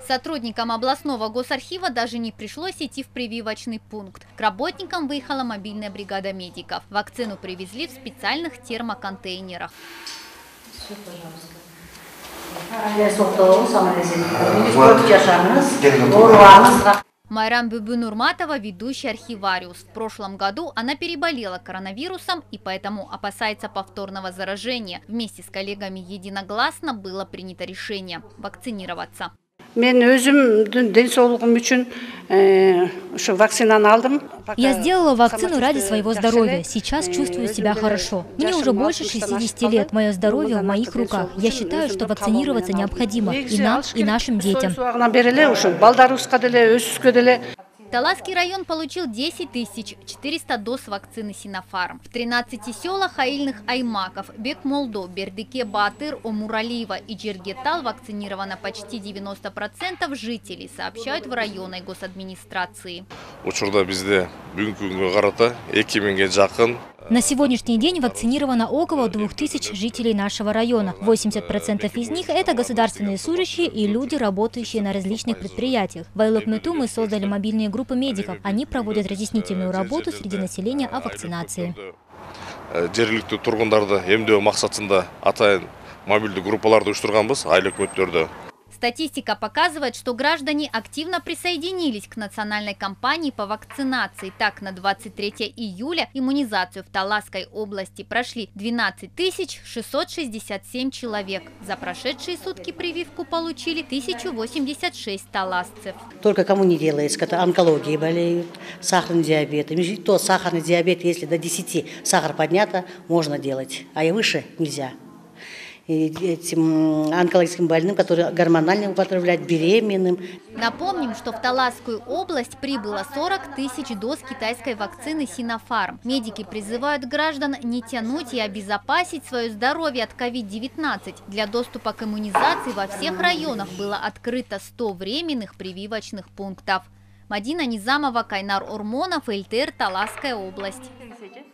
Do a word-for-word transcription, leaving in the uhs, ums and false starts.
Сотрудникам областного госархива даже не пришлось идти в прививочный пункт. К работникам выехала мобильная бригада медиков. Вакцину привезли в специальных термоконтейнерах. Все, пожалуйста. Майрам Бибинурматова – ведущий архивариус. В прошлом году она переболела коронавирусом и поэтому опасается повторного заражения. Вместе с коллегами единогласно было принято решение – вакцинироваться. Я сделала вакцину ради своего здоровья. Сейчас чувствую себя хорошо. Мне уже больше шестидесяти лет. Мое здоровье в моих руках. Я считаю, что вакцинироваться необходимо и нам, и нашим детям. Таласский район получил десять тысяч четыреста доз вакцины Синофарм. В тринадцати селах аильных аймаков Бекмолдо, Бердыке, Баатыр, Омуралиево и Джергетал вакцинировано почти девяносто процентов жителей, сообщают в районной госадминистрации. На сегодняшний день вакцинировано около двух тысяч жителей нашего района. восемьдесят процентов из них – это государственные служащие и люди, работающие на различных предприятиях. В Айлыкмету мы создали мобильные группы медиков. Они проводят разъяснительную работу среди населения о вакцинации. Статистика показывает, что граждане активно присоединились к национальной кампании по вакцинации. Так, на двадцать третье июля иммунизацию в Таласской области прошли двенадцать тысяч шестьсот шестьдесят семь человек. За прошедшие сутки прививку получили тысячу восемьдесят шесть таласцев. Только кому не делается, это онкологией болеют, сахарный диабет. И то сахарный диабет, если до десяти сахар поднято, можно делать, а и выше нельзя. И этим онкологическим больным, которые гормонально употребляют, беременным. Напомним, что в Таласскую область прибыло сорок тысяч доз китайской вакцины Синофарм. Медики призывают граждан не тянуть и обезопасить свое здоровье от ковид девятнадцать. Для доступа к иммунизации во всех районах было открыто сто временных прививочных пунктов. Мадина Низамова, Кайнар Ормонов, эл тэ эр, Таласская область.